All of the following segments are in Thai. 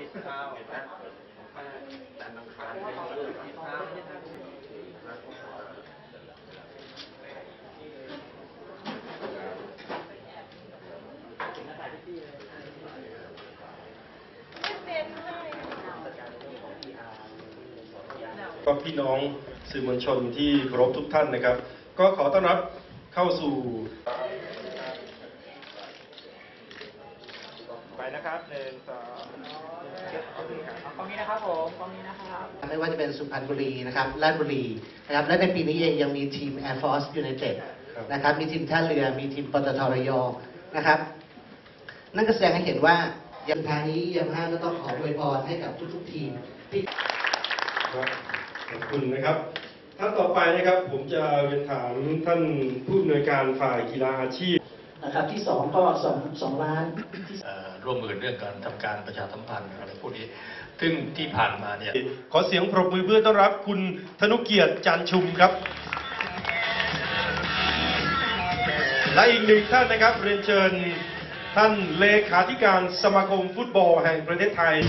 ก็พี่น้องสื่อมวลชนที่เคารพทุกท่านนะครับก็ขอต้อนรับเข้าสู่ไปนะครับ1 2 กองนี้นะครับผมกองนี้นะครับไม่ว่าจะเป็นสุพรรณบุรีนะครับราชบุรีนะครับและในปีนี้เองยังมีทีม Air Force United นะครับมีทีมท่าเรือมีทีมปตท.ระยองนะครับนั่นก็แสดงให้เห็นว่ายังทางนี้ยังห้าก็ต้องขออวยพรให้กับทุกๆทีมที่ขอบคุณนะครับท่านต่อไปนะครับผมจะเรียนถามท่านผู้อำนวยการฝ่ายกีฬาอาชีพนะครับที่2ก็2 ล้านร่วมมือเรื่องการทำการประชาสัมพันธ์อะไรพวกนี้ซึ่งที่ผ่านมาเนี่ยขอเสียงปรบมือเพื่อต้อนรับคุณธนุเกียรติจันชุมครับและอีกหนึ่งท่านนะครับเรียนเชิญท่านเลขาธิการสมาคมฟุตบอลแห่งประเทศไทย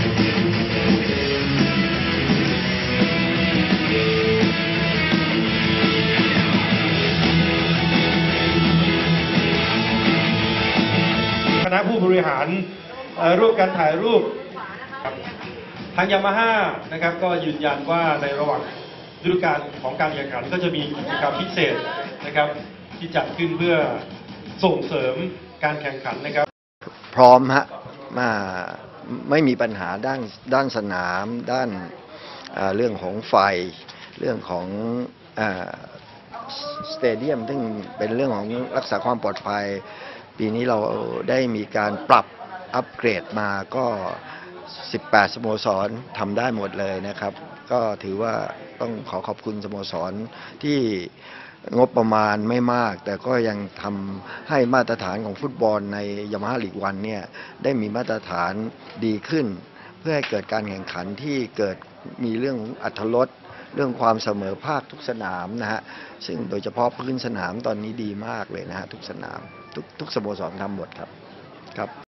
คณะผู้บริหารร่วมกันถ่ายรูปทางยามาฮ่านะครับก็ยืนยันว่าในระหว่างฤดูกาลของการแข่งขันก็จะมีกิจกรรมพิเศษนะครับที่จัดขึ้นเพื่อส่งเสริมการแข่งขันนะครับพร้อมฮะไม่มีปัญหาด้านสนามด้านเรื่องของไฟเรื่องของสเตเดียมซึ่งเป็นเรื่องของรักษาความปลอดภัยปีนี้เราได้มีการปรับอัปเกรดมาก็18 สโมสรทำได้หมดเลยนะครับก็ถือว่าต้องขอขอบคุณสโมสรที่งบประมาณไม่มากแต่ก็ยังทำให้มาตรฐานของฟุตบอลในยามาฮ่าลีกวันเนี่ยได้มีมาตรฐานดีขึ้นเพื่อให้เกิดการแข่งขันที่เกิดมีเรื่องอรรถรสเรื่องความเสมอภาคทุกสนามนะฮะซึ่งโดยเฉพาะพื้นสนามตอนนี้ดีมากเลยนะฮะทุกสนามทุกสโมสรทำหมดครับ